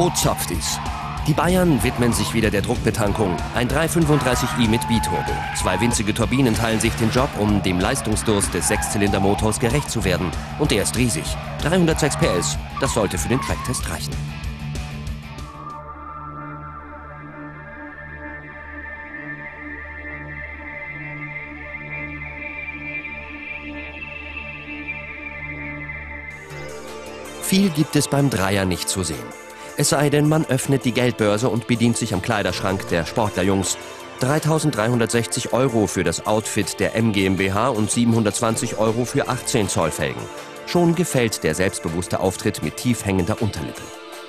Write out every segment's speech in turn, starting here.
So zapft es. Die Bayern widmen sich wieder der Druckbetankung. Ein 335i mit Biturbo. 2 winzige Turbinen teilen sich den Job, um dem Leistungsdurst des Sechszylindermotors gerecht zu werden. Und der ist riesig. 306 PS, das sollte für den Tracktest reichen. Viel gibt es beim Dreier nicht zu sehen. Es sei denn, man öffnet die Geldbörse und bedient sich am Kleiderschrank der Sportlerjungs. 3.360 € für das Outfit der M GmbH und 720 € für 18 Zoll Felgen. Schon gefällt der selbstbewusste Auftritt mit tief hängender Unterlippe.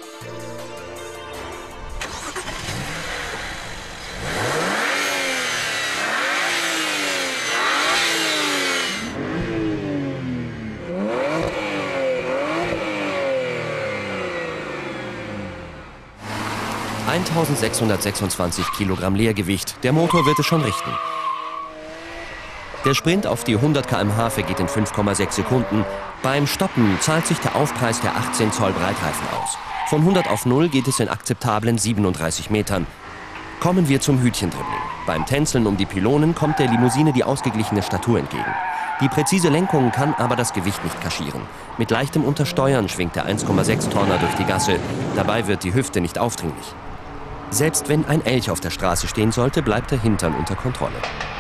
(1.626 Kilogramm Leergewicht. Der Motor wird es schon richten. Der Sprint auf die 100 km/h vergeht in 5,6 Sekunden. Beim Stoppen zahlt sich der Aufpreis der 18 Zoll Breitreifen aus. Von 100 auf 0 geht es in akzeptablen 37 Metern. Kommen wir zum Hütchendribbling. Beim Tänzeln um die Pylonen kommt der Limousine die ausgeglichene Statur entgegen. Die präzise Lenkung kann aber das Gewicht nicht kaschieren. Mit leichtem Untersteuern schwingt der 1,6 Tonner durch die Gasse. Dabei wird die Hüfte nicht aufdringlich. Selbst wenn ein Elch auf der Straße stehen sollte, bleibt der Hintern unter Kontrolle.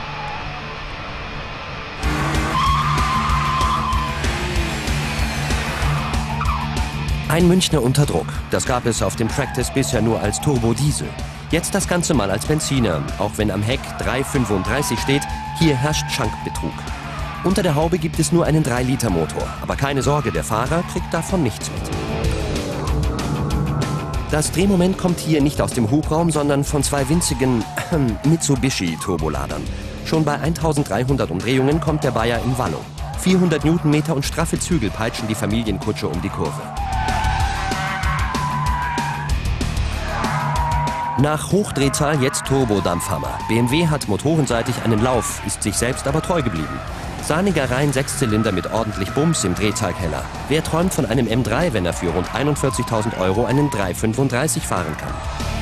Ein Münchner unter Druck. Das gab es auf dem Tracktest bisher nur als Turbodiesel. Jetzt das Ganze mal als Benziner. Auch wenn am Heck 3,35 steht, hier herrscht Schankbetrug. Unter der Haube gibt es nur einen 3-Liter-Motor. Aber keine Sorge, der Fahrer kriegt davon nichts mit. Das Drehmoment kommt hier nicht aus dem Hubraum, sondern von 2 winzigen Mitsubishi-Turboladern. Schon bei 1300 Umdrehungen kommt der Bayer in Wallung. 400 Newtonmeter und straffe Zügel peitschen die Familienkutsche um die Kurve. Nach Hochdrehzahl jetzt Turbodampfhammer. BMW hat motorenseitig einen Lauf, ist sich selbst aber treu geblieben. Sahniger Reihen-Sechszylinder mit ordentlich Bums im Drehzahlkeller. Wer träumt von einem M3, wenn er für rund 41.000 € einen 335 fahren kann?